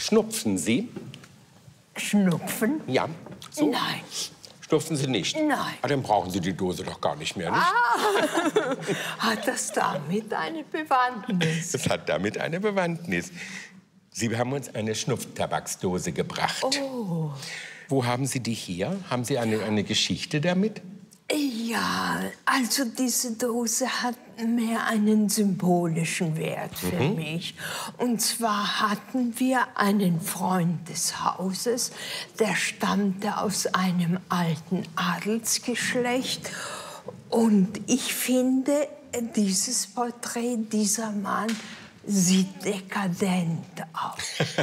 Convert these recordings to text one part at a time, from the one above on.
Schnupfen Sie? Schnupfen? Ja. So? Nein. Schnupfen Sie nicht? Nein. Ah, dann brauchen Sie die Dose doch gar nicht mehr, nicht? Hat das damit eine Bewandtnis? Es hat damit eine Bewandtnis. Sie haben uns eine Schnupftabaksdose gebracht. Oh. Wo haben Sie die hier? Haben Sie eine Geschichte damit? Ja, also diese Dose hat mehr einen symbolischen Wert für mich. Und zwar hatten wir einen Freund des Hauses, der stammte aus einem alten Adelsgeschlecht. Und ich finde, dieses Porträt, dieser Mann, sieht dekadent aus.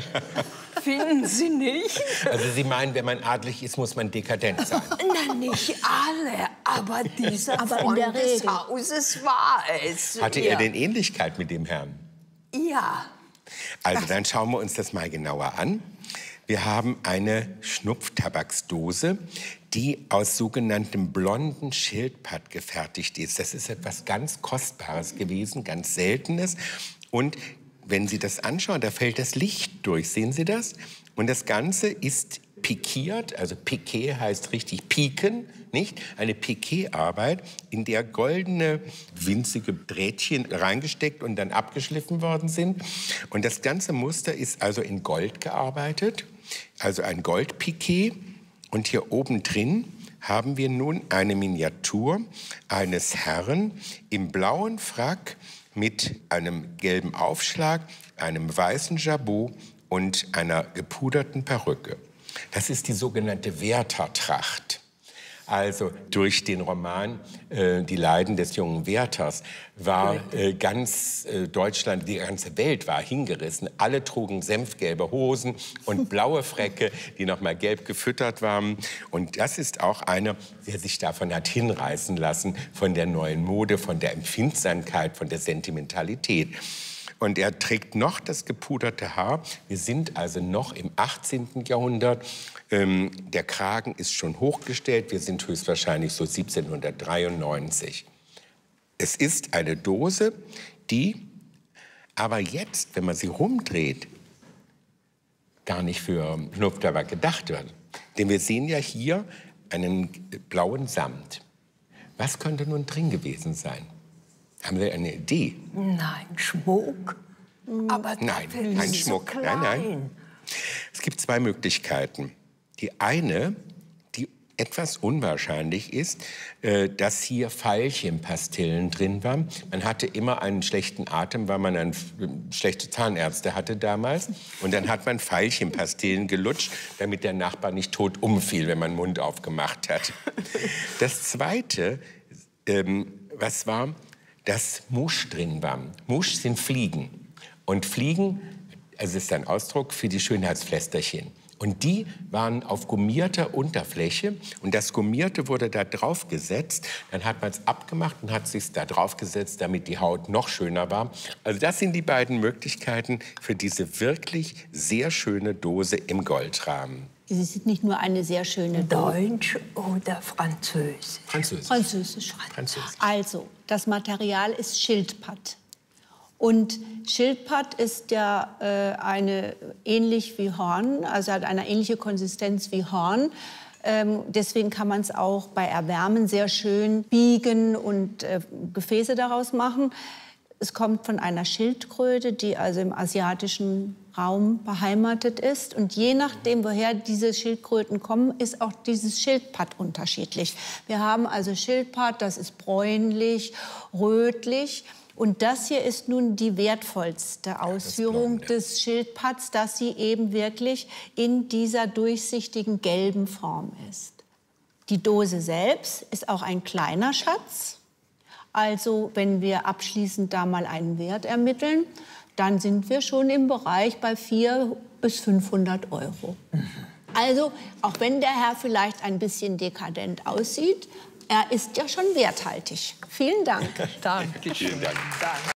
Finden Sie nicht? Also Sie meinen, wenn man adelig ist, muss man dekadent sein? Na, nicht alle, aber dieser Freund des Hauses war es. Hatte er denn Ähnlichkeit mit dem Herrn? Ja. Also dann schauen wir uns das mal genauer an. Wir haben eine Schnupftabaksdose, die aus sogenanntem blonden Schildpatt gefertigt ist. Das ist etwas ganz Kostbares gewesen, ganz Seltenes. Und wenn Sie das anschauen, da fällt das Licht durch. Sehen Sie das? Und das Ganze ist pikiert, also Piqué heißt richtig pieken, nicht? Eine Piqué-Arbeit, in der goldene, winzige Drähtchen reingesteckt und dann abgeschliffen worden sind. Und das ganze Muster ist also in Gold gearbeitet, also ein Goldpiqué. Und hier oben drin haben wir nun eine Miniatur eines Herrn im blauen Frack mit einem gelben Aufschlag, einem weißen Jabot und einer gepuderten Perücke. Das ist die sogenannte Werther-Tracht. Also durch den Roman Die Leiden des jungen Werthers war ganz Deutschland, die ganze Welt war hingerissen. Alle trugen senfgelbe Hosen und blaue Fräcke, die noch mal gelb gefüttert waren. Und das ist auch einer, der sich davon hat hinreißen lassen, von der neuen Mode, von der Empfindsamkeit, von der Sentimentalität. Und er trägt noch das gepuderte Haar. Wir sind also noch im 18. Jahrhundert. Der Kragen ist schon hochgestellt. Wir sind höchstwahrscheinlich so 1793. Es ist eine Dose, die aber jetzt, wenn man sie rumdreht, gar nicht für Schnupftabak gedacht wird. Denn wir sehen ja hier einen blauen Samt. Was könnte nun drin gewesen sein? Haben Sie eine Idee? Nein, Schmuck. Aber nein, kein Schmuck. So nein, nein. Es gibt zwei Möglichkeiten. Die eine, die etwas unwahrscheinlich ist, dass hier Veilchenpastillen drin waren. Man hatte immer einen schlechten Atem, weil man schlechte Zahnärzte hatte damals. Und dann hat man Veilchenpastillen gelutscht, damit der Nachbar nicht tot umfiel, wenn man den Mund aufgemacht hat. Das Zweite, was war, dass Musch drin war. Musch sind Fliegen. Und Fliegen, also ist ein Ausdruck für die Schönheitspflästerchen. Und die waren auf gummierter Unterfläche. Und das Gummierte wurde da drauf gesetzt. Dann hat man es abgemacht und hat es sich da drauf gesetzt, damit die Haut noch schöner war. Also das sind die beiden Möglichkeiten für diese wirklich sehr schöne Dose im Goldrahmen. Sie sind nicht nur eine sehr schöne Deutsch oder Französisch? Französisch. Also, das Material ist Schildpatt. Und Schildpatt ist ja ähnlich wie Horn, also hat eine ähnliche Konsistenz wie Horn. Deswegen kann man es auch bei Erwärmen sehr schön biegen und Gefäße daraus machen. Es kommt von einer Schildkröte, die also im asiatischen Raum beheimatet ist. Und je nachdem, woher diese Schildkröten kommen, ist auch dieses Schildpatt unterschiedlich. Wir haben also Schildpatt, das ist bräunlich, rötlich. Und das hier ist nun die wertvollste Ausführung des Schildpatts, dass sie eben wirklich in dieser durchsichtigen gelben Form ist. Die Dose selbst ist auch ein kleiner Schatz. Also wenn wir abschließend da mal einen Wert ermitteln, dann sind wir schon im Bereich bei 400 bis 500 Euro. Also auch wenn der Herr vielleicht ein bisschen dekadent aussieht, er ist ja schon werthaltig. Vielen Dank. Danke. Vielen Dank.